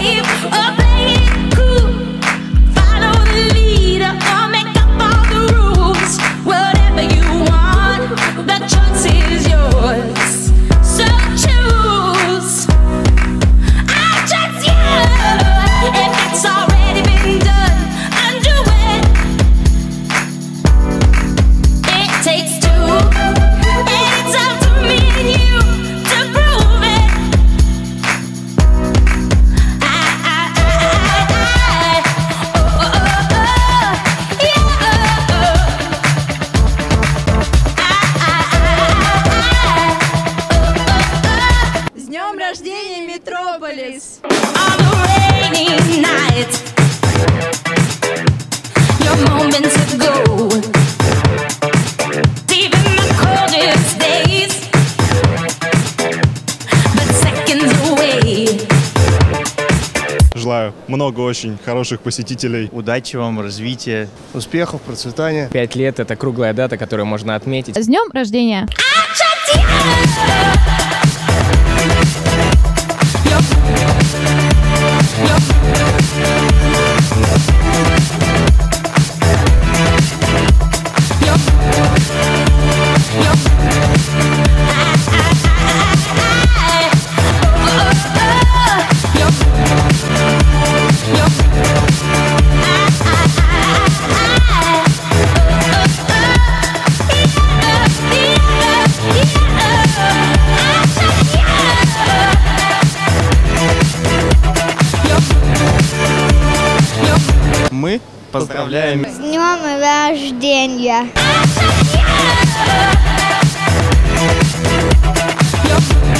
safe or play it cool. Follow the leader or make up all the rules. Whatever you want, the choice is yours. So choose. I trust you. If it's already been done, undo it. It takes two. And it's up to me and you to prove it. С днем рождения, Метрополис! On the rainy nights, your moments ago, even the coldest days, but seconds away. Желаю много очень хороших посетителей. Удачи вам, развития. Успехов, процветания. 5 лет – это круглая дата, которую можно отметить. С днем рождения! I trust you. Мы поздравляем. С днем рождения! I trust you.